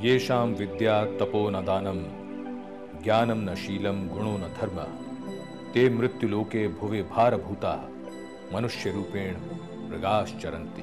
येषां विद्या तपो न दानं ज्ञानं न शीलं गुणो न धर्मः ते मृत्युलोके भुवि भारभूताः मनुष्य रूपेण मृगाश्चरन्ति।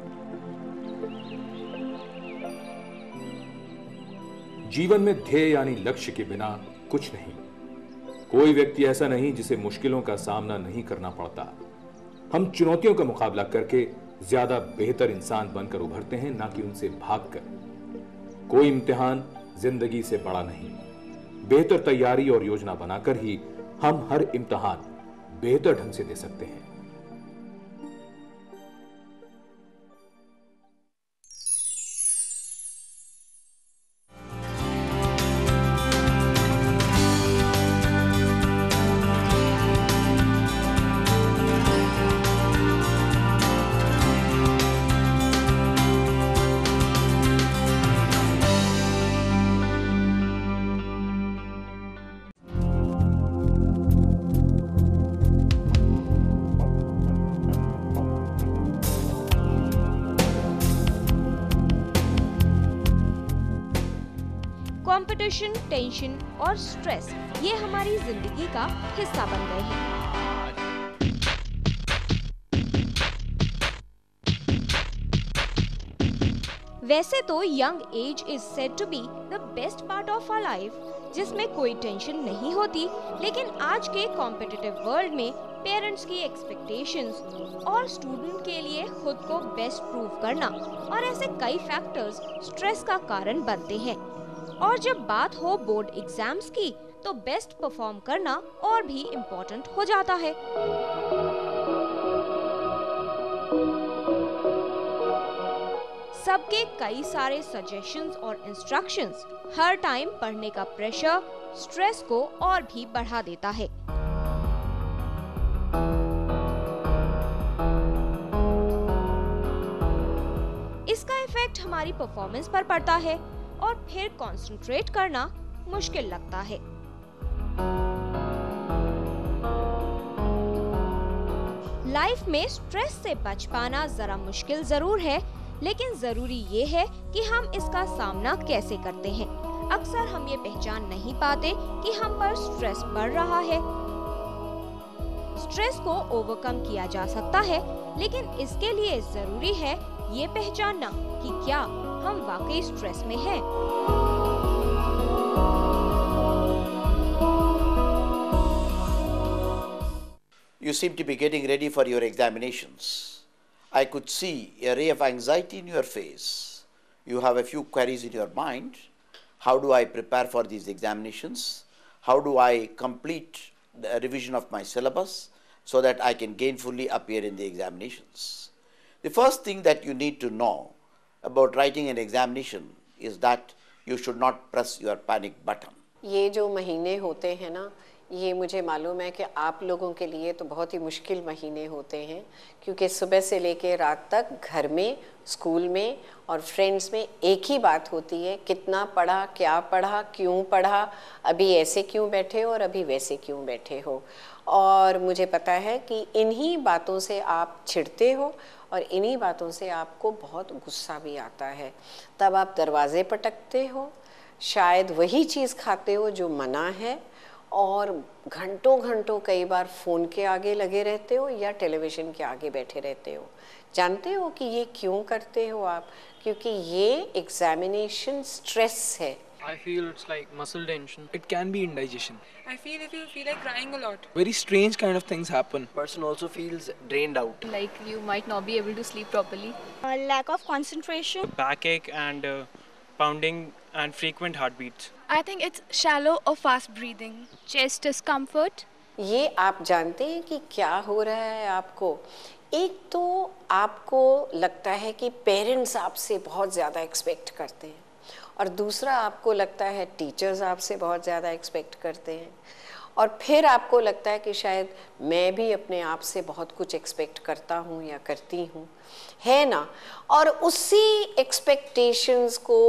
जीवन में ध्येय यानी लक्ष्य के बिना कुछ नहीं। कोई व्यक्ति ऐसा नहीं जिसे मुश्किलों का सामना नहीं करना पड़ता। हम चुनौतियों का मुकाबला करके ज्यादा बेहतर इंसान बनकर उभरते हैं, ना कि उनसे भागकर। कोई इम्तिहान जिंदगी से बड़ा नहीं। बेहतर तैयारी और योजना बनाकर ही हम हर इम्तिहान बेहतर ढंग से दे सकते हैं। कंपटीशन, टेंशन और स्ट्रेस ये हमारी जिंदगी का हिस्सा बन गए हैं। वैसे तो young age is said to be the best part of our life, जिसमें कोई टेंशन नहीं होती, लेकिन आज के कॉम्पिटिटिव वर्ल्ड में पेरेंट्स की एक्सपेक्टेशंस और स्टूडेंट के लिए खुद को बेस्ट प्रूव करना और ऐसे कई फैक्टर्स स्ट्रेस का कारण बनते हैं। और जब बात हो बोर्ड एग्जाम्स की तो बेस्ट परफॉर्म करना और भी इम्पोर्टेंट हो जाता है। सबके कई सारे सजेशंस और इंस्ट्रक्शंस, हर टाइम पढ़ने का प्रेशर स्ट्रेस को और भी बढ़ा देता है। इसका इफेक्ट हमारी परफॉर्मेंस पर पड़ता है और फिर कंसंट्रेट करना मुश्किल लगता है। लाइफ में स्ट्रेस से बच पाना जरा मुश्किल जरूर है, लेकिन जरूरी ये है कि हम इसका सामना कैसे करते हैं। अक्सर हम ये पहचान नहीं पाते कि हम पर स्ट्रेस बढ़ रहा है। स्ट्रेस को ओवरकम किया जा सकता है, लेकिन इसके लिए जरूरी है ये पहचानना कि क्या हम वाकई स्ट्रेस में हैं। You seem to be getting ready for your examinations. I could see a ray of anxiety in your face. You have a few queries in your mind. How do I prepare for these examinations? How do I complete the revision of my syllabus so that I can gainfully appear in the examinations? The first thing that you need to know about writing an examination is that you should not press your panic button. ये जो महीने होते हैं ना, ये मुझे मालूम है कि आप लोगों के लिए तो बहुत ही मुश्किल महीने होते हैं, क्योंकि सुबह से लेकर रात तक घर में, स्कूल में और फ्रेंड्स में एक ही बात होती है, कितना पढ़ा, क्या पढ़ा, क्यों पढ़ा, अभी ऐसे क्यों बैठे हो और अभी वैसे क्यों बैठे हो। और मुझे पता है कि इन्हीं बातों से आप चिढ़ते हो और इन्हीं बातों से आपको बहुत गुस्सा भी आता है। तब आप दरवाजे पटकते हो, शायद वही चीज़ खाते हो जो मना है, और घंटों घंटों कई बार फ़ोन के आगे लगे रहते हो या टेलीविज़न के आगे बैठे रहते हो। जानते हो कि ये क्यों करते हो आप? क्योंकि ये एग्जामिनेशन स्ट्रेस है। I feel it's like muscle tension. It can be indigestion. I feel if you feel like crying a lot. Very strange kind of things happen. Person also feels drained out. Like you might not be able to sleep properly. Lack of concentration. Backache and pounding and frequent heartbeats. I think it's shallow or fast breathing. Chest discomfort. ये आप जानते हैं कि क्या हो रहा है आपको? एक तो आपको लगता है कि पेरेंट्स आपसे बहुत ज़्यादा एक्सपेक्ट करते हैं, और दूसरा आपको लगता है टीचर्स आपसे बहुत ज़्यादा एक्सपेक्ट करते हैं, और फिर आपको लगता है कि शायद मैं भी अपने आप से बहुत कुछ एक्सपेक्ट करता हूँ या करती हूँ, है ना। और उसी एक्सपेक्टेशंस को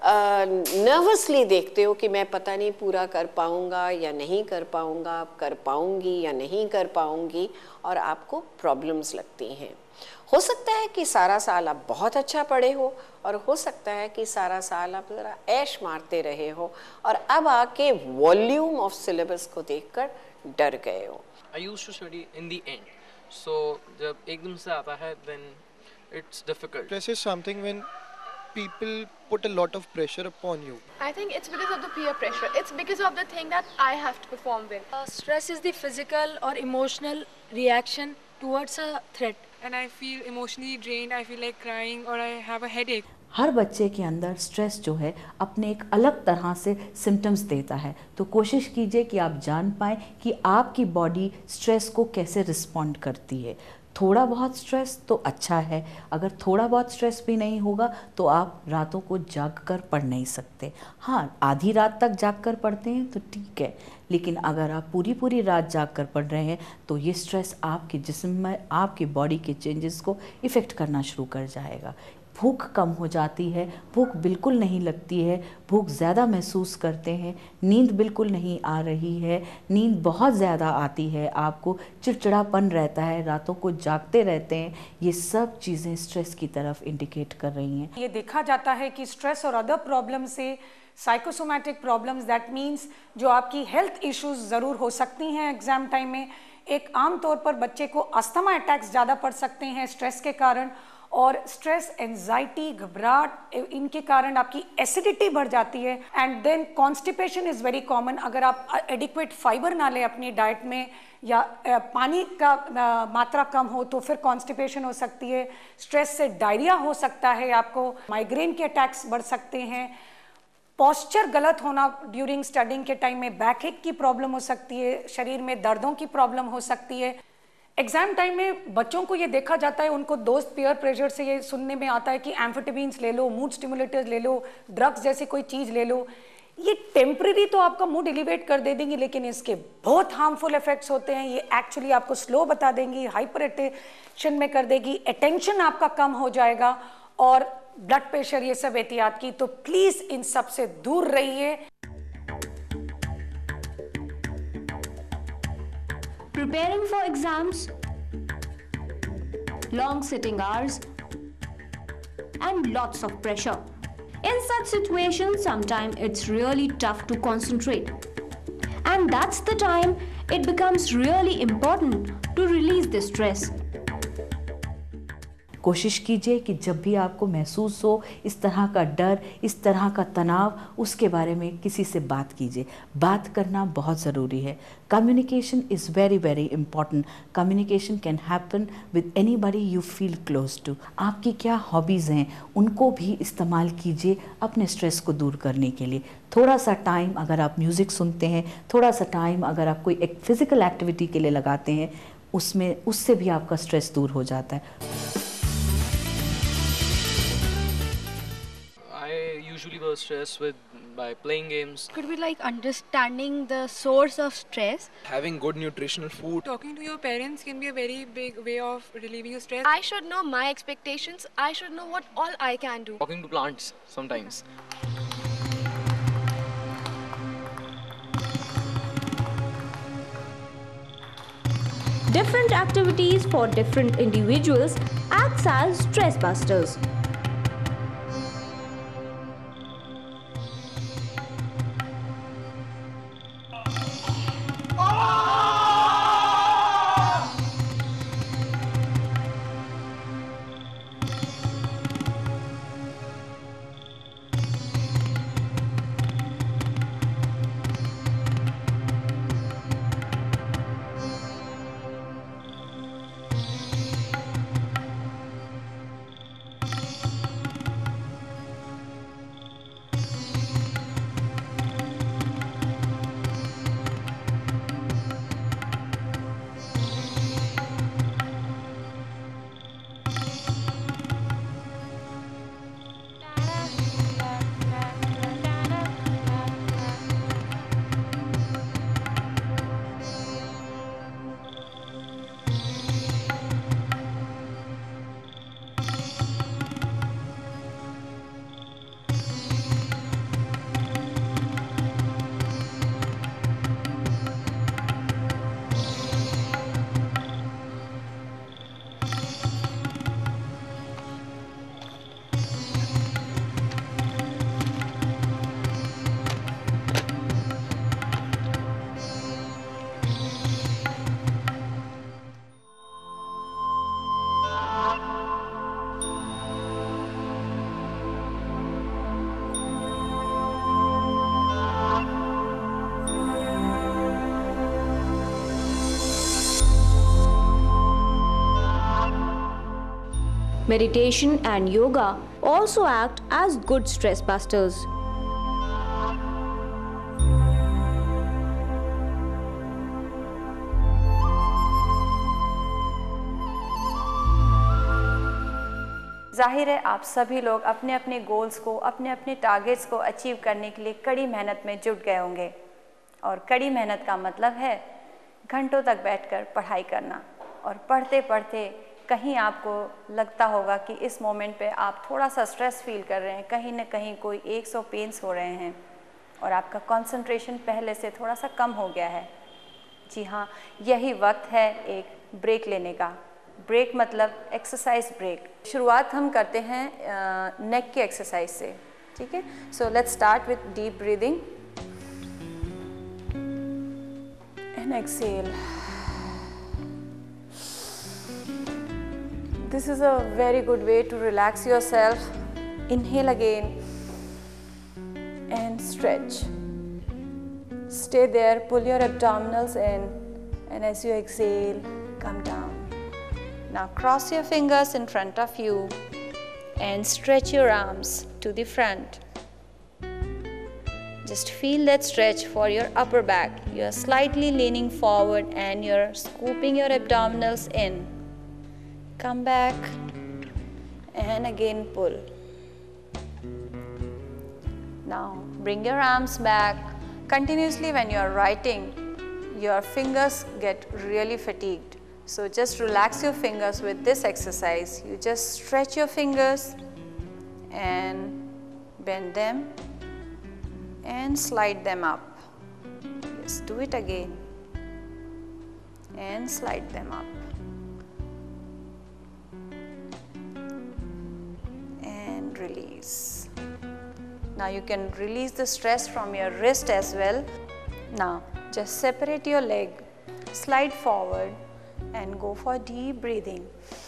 नर्वसली देखते हो कि मैं पता नहीं पूरा कर पाऊँगा या नहीं कर पाऊँगा, कर पाऊँगी या नहीं कर पाऊँगी, और आपको प्रॉब्लम्स लगती हैं। हो सकता है कि सारा साल आप बहुत अच्छा पढ़े हो और हो सकता है कि सारा साल आप ज़रा ऐश मारते रहे हो और अब आके वॉल्यूम ऑफ सिलेबस को देखकर डर गए हो। I used to study in the end, so जब एकदम से आता है then it's difficult. Stress is something when people put a lot of pressure upon you. I think it's because of the peer pressure. It's because of the thing that I have to perform well. Stress is the physical or emotional reaction towards a threat. And I feel emotionally drained, I feel like crying or I have a headache. हर बच्चे के अंदर stress जो है अपने एक अलग तरह से सिम्टम्स देता है, तो कोशिश कीजिए कि आप जान पाएँ कि आपकी बॉडी स्ट्रेस को कैसे रिस्पॉन्ड करती है। थोड़ा बहुत स्ट्रेस तो अच्छा है, अगर थोड़ा बहुत स्ट्रेस भी नहीं होगा तो आप रातों को जाग कर पढ़ नहीं सकते। हाँ, आधी रात तक जाग कर पढ़ते हैं तो ठीक है, लेकिन अगर आप पूरी रात जाग कर पढ़ रहे हैं तो ये स्ट्रेस आपके जिस्म में, आपकी बॉडी के चेंजेस को इफ़ेक्ट करना शुरू कर जाएगा। भूख कम हो जाती है, भूख बिल्कुल नहीं लगती है, भूख ज़्यादा महसूस करते हैं, नींद बिल्कुल नहीं आ रही है, नींद बहुत ज़्यादा आती है, आपको चिड़चिड़ापन रहता है, रातों को जागते रहते हैं। ये सब चीज़ें स्ट्रेस की तरफ इंडिकेट कर रही हैं। ये देखा जाता है कि स्ट्रेस और अदर प्रॉब्लम से साइकोसोमैटिक प्रॉब्लम्स, दैट मीन्स जो आपकी हेल्थ इश्यूज ज़रूर हो सकती हैं एग्ज़ाम टाइम में। एक आम तौर पर बच्चे को अस्थमा अटैक्स ज़्यादा पड़ सकते हैं स्ट्रेस के कारण, और स्ट्रेस, एंजाइटी, घबराहट, इनके कारण आपकी एसिडिटी बढ़ जाती है। And then constipation is very common. अगर आप एडिक्वेट फाइबर ना लें अपनी डाइट में या पानी का मात्रा कम हो तो फिर कॉन्स्टिपेशन हो सकती है। स्ट्रेस से डायरिया हो सकता है, आपको माइग्रेन के अटैक्स बढ़ सकते हैं। पोस्चर गलत होना ड्यूरिंग स्टडिंग के टाइम में बैक एक की प्रॉब्लम हो सकती है, शरीर में दर्दों की प्रॉब्लम हो सकती है। एग्जाम टाइम में बच्चों को ये देखा जाता है, उनको दोस्त पीयर प्रेशर से ये सुनने में आता है कि एम्फेटामिन्स ले लो, मूड स्टिमुलेटर्स ले लो, ड्रग्स जैसे कोई चीज़ ले लो। ये टेम्परेरी तो आपका मूड एलिवेट कर दे देंगी, लेकिन इसके बहुत हार्मफुल इफेक्ट्स होते हैं। ये एक्चुअली आपको स्लो बता देंगी, हाइपर अटेंशन में कर देगी, अटेंशन आपका कम हो जाएगा और ब्लड प्रेशर, ये सब एहतियात की। तो प्लीज़ इन सब से दूर रहिए। Preparing for exams, long sitting hours, and lots of pressure. In such situations, sometimes it's really tough to concentrate. And that's the time it becomes really important to release the stress. कोशिश कीजिए कि जब भी आपको महसूस हो इस तरह का डर, इस तरह का तनाव, उसके बारे में किसी से बात कीजिए। बात करना बहुत ज़रूरी है। Communication is very very important. Communication can happen with anybody you feel close to. आपकी क्या हॉबीज़ हैं, उनको भी इस्तेमाल कीजिए अपने स्ट्रेस को दूर करने के लिए। थोड़ा सा टाइम अगर आप म्यूज़िक सुनते हैं, थोड़ा सा टाइम अगर आप कोई एक फिज़िकल एक्टिविटी के लिए लगाते हैं, उससे भी आपका स्ट्रेस दूर हो जाता है। Usually burst stress by playing games. Could be like understanding the source of stress. Having good nutritional food. Talking to your parents can be a very big way of relieving your stress. I should know my expectations. I should know what all I can do. Talking to plants sometimes. Different activities for different individuals acts as stress busters. Meditation and yoga also act as good stress busters. जाहिर है आप सभी लोग अपने अपने goals को, अपने अपने टारगेट्स को अचीव करने के लिए कड़ी मेहनत में जुट गए होंगे। और कड़ी मेहनत का मतलब है घंटों तक बैठकर पढ़ाई करना। और पढ़ते पढ़ते कहीं आपको लगता होगा कि इस मोमेंट पे आप थोड़ा सा स्ट्रेस फील कर रहे हैं, कहीं ना कहीं कोई 100 पेन्स हो रहे हैं और आपका कंसंट्रेशन पहले से थोड़ा सा कम हो गया है। जी हाँ, यही वक्त है एक ब्रेक लेने का। ब्रेक मतलब एक्सरसाइज ब्रेक। शुरुआत हम करते हैं नेक की एक्सरसाइज से, ठीक है। So let's start with deep breathing and exhale. This is a very good way to relax yourself. Inhale again and stretch. Stay there, pull your abdominals in, and as you exhale, come down. Now cross your fingers in front of you and stretch your arms to the front. Just feel that stretch for your upper back. You are slightly leaning forward and you're scooping your abdominals in. Come back and again pull. Now bring your arms back. Continuously when you are writing, your fingers get really fatigued. So just relax your fingers with this exercise. You just stretch your fingers and bend them and slide them up. Yes, do it again and slide them up. And release. Now you can release the stress from your wrist as well. Now just separate your leg, slide forward and go for deep breathing.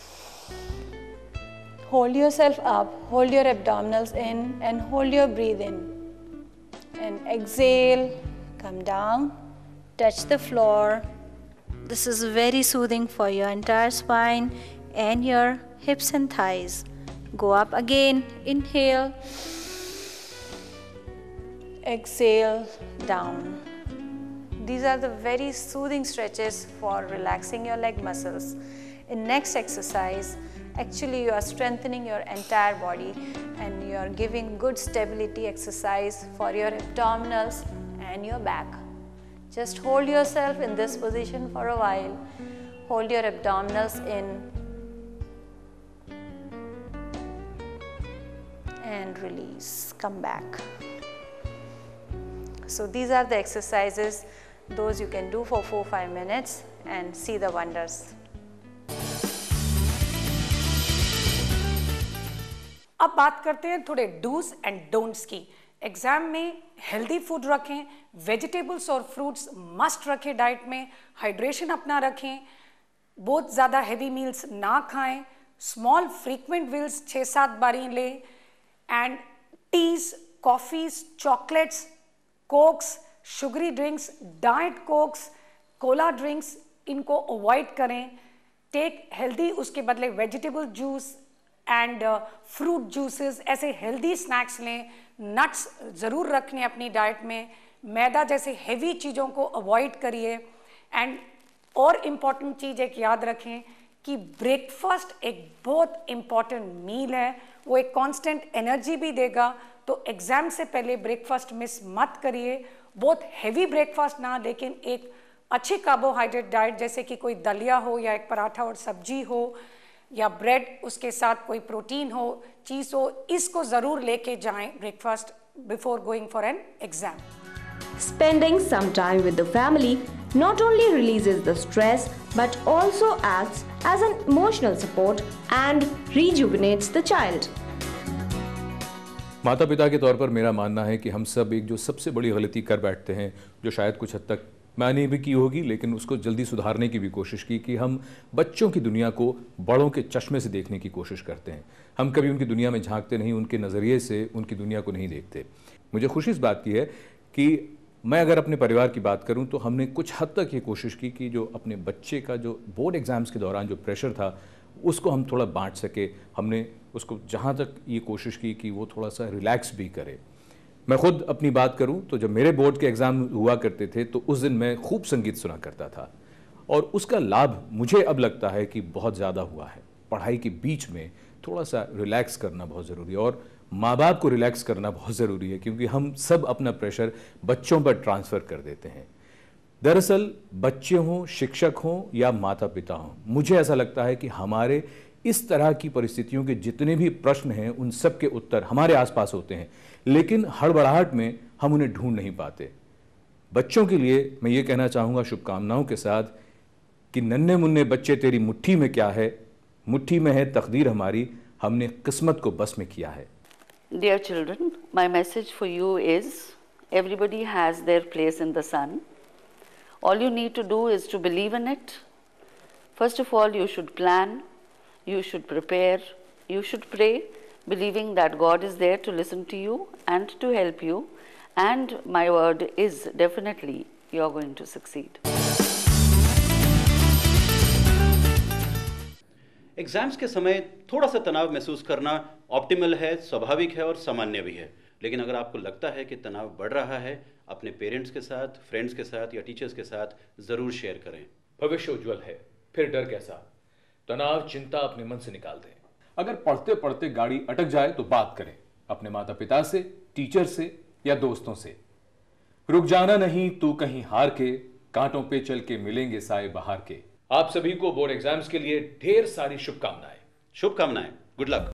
Hold yourself up, hold your abdominals in and hold your breath in. And exhale, come down, touch the floor. This is very soothing for your entire spine and your hips and thighs. Go up again, inhale, exhale, down. These are the very soothing stretches for relaxing your leg muscles. In next exercise, actually you are strengthening your entire body and you are giving good stability exercise for your abdominals and your back. Just hold yourself in this position for a while. Hold your abdominals in and release. Come back. So these are the exercises. Those you can do for 4-5 minutes and see the wonders. अब बात करते हैं थोड़े dos and don'ts की। Exam में healthy food रखें, vegetables और fruits must रखें डाइट में, हाइड्रेशन अपना रखें, बहुत ज़्यादा हैवी मील्स ना खाएं, स्मॉल फ्रीक्वेंट मील्स 6-7 बारी लें, and teas, coffees, chocolates, cokes, sugary drinks, diet cokes, cola drinks, इनको अवॉइड करें। टेक हेल्दी, उसके बदले vegetable juice and fruit juices, ऐसे हेल्दी स्नैक्स लें। नट्स ज़रूर रखने अपनी डाइट में। मैदा जैसे हेवी चीज़ों को अवॉइड करिए। एंड और इम्पॉर्टेंट चीज़ एक याद रखें कि ब्रेकफास्ट एक बहुत इम्पॉर्टेंट मील है, वो एक कांस्टेंट एनर्जी भी देगा। तो एग्ज़ाम से पहले ब्रेकफास्ट मिस मत करिए। बहुत हैवी ब्रेकफास्ट ना, लेकिन एक अच्छी कार्बोहाइड्रेट डाइट जैसे कि कोई दलिया हो या एक पराठा और सब्जी हो या ब्रेड, उसके साथ कोई प्रोटीन हो, चीज़ हो, इसको ज़रूर लेके जाएं breakfast before going for an exam. Spending some time with the family not only releases the stress but also acts as an emotional support and rejuvenates the child. माता पिता के तौर पर मेरा मानना है कि हम सब एक जो सबसे बड़ी गलती कर बैठते हैं, जो शायद कुछ हद तक मैंने भी की होगी, लेकिन उसको जल्दी सुधारने की भी कोशिश की, कि हम बच्चों की दुनिया को बड़ों के चश्मे से देखने की कोशिश करते हैं। हम कभी उनकी दुनिया में झांकते नहीं, उनके नज़रिए से उनकी दुनिया को नहीं देखते। मुझे खुशी इस बात की है कि मैं अगर अपने परिवार की बात करूं तो हमने कुछ हद तक ये कोशिश की कि जो अपने बच्चे का जो बोर्ड एग्ज़ाम्स के दौरान जो प्रेशर था उसको हम थोड़ा बांट सके। हमने उसको जहाँ तक ये कोशिश की कि वो थोड़ा सा रिलैक्स भी करे। मैं खुद अपनी बात करूं तो जब मेरे बोर्ड के एग्ज़ाम हुआ करते थे तो उस दिन मैं खूब संगीत सुना करता था और उसका लाभ मुझे अब लगता है कि बहुत ज़्यादा हुआ है। पढ़ाई के बीच में थोड़ा सा रिलैक्स करना बहुत ज़रूरी है और माँ बाप को रिलैक्स करना बहुत ज़रूरी है, क्योंकि हम सब अपना प्रेशर बच्चों पर ट्रांसफ़र कर देते हैं। दरअसल बच्चे हों, शिक्षक हों या माता पिता हों, मुझे ऐसा लगता है कि हमारे इस तरह की परिस्थितियों के जितने भी प्रश्न हैं उन सब के उत्तर हमारे आसपास होते हैं, लेकिन हड़बड़ाहट में हम उन्हें ढूंढ नहीं पाते। बच्चों के लिए मैं ये कहना चाहूँगा शुभकामनाओं के साथ कि नन्हे मुन्ने बच्चे तेरी मुट्ठी में क्या है, मुट्ठी में है तकदीर हमारी, हमने किस्मत को बस में किया है। Dear children, my message for you is everybody has their place in the sun. All you need to do is to believe in it. First of all, you should plan, you should prepare, you should pray, believing that God is there to listen to you and to help you. And my word is definitely you are going to succeed. Exams के समय थोड़ा सा तनाव महसूस करना optimal है, स्वाभाविक है और सामान्य भी है। लेकिन अगर आपको लगता है कि तनाव बढ़ रहा है, अपने पेरेंट्स के साथ, फ्रेंड्स के साथ या टीचर्स के साथ ज़रूर शेयर करें। भविष्य उज्जवल है, फिर डर कैसा? तनाव, चिंता अपने मन से निकाल दें। अगर पढ़ते पढ़ते गाड़ी अटक जाए तो बात करें अपने माता पिता से, टीचर से या दोस्तों से। रुक जाना नहीं तू कहीं हार के, कांटों पे चल के मिलेंगे साए बहार के। आप सभी को बोर्ड एग्जाम्स के लिए ढेर सारी शुभकामनाएं। शुभकामनाएं, good luck.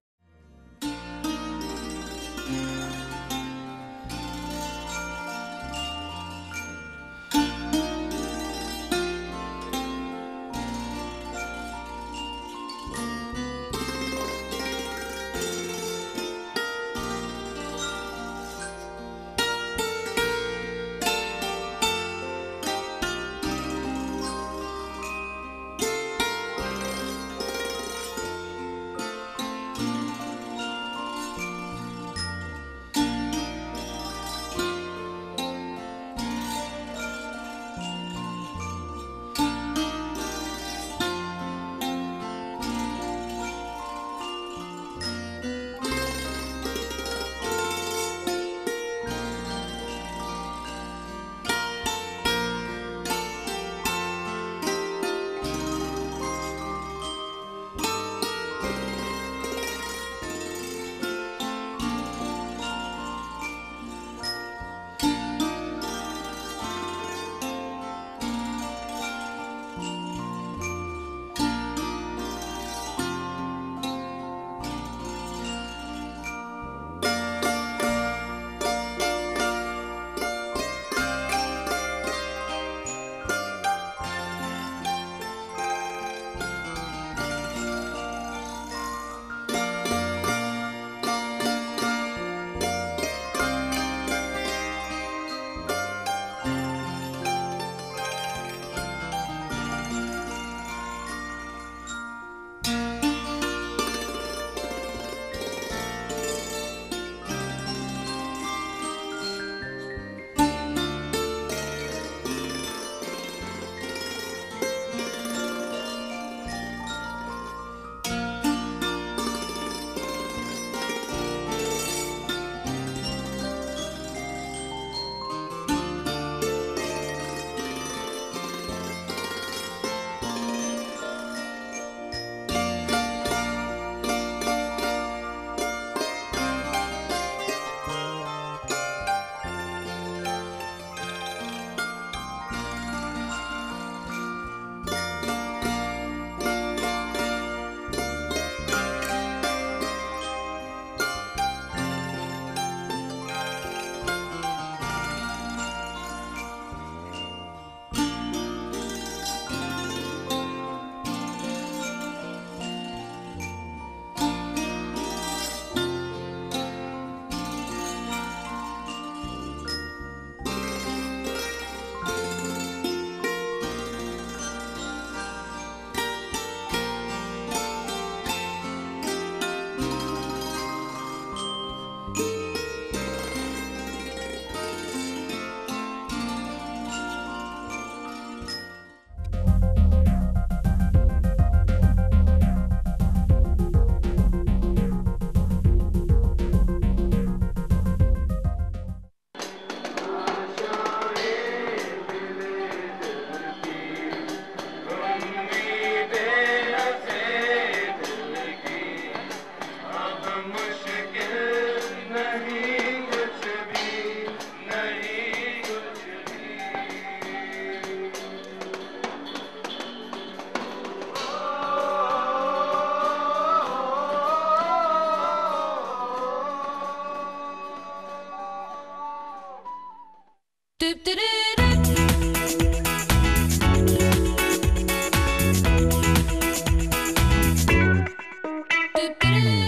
do do do.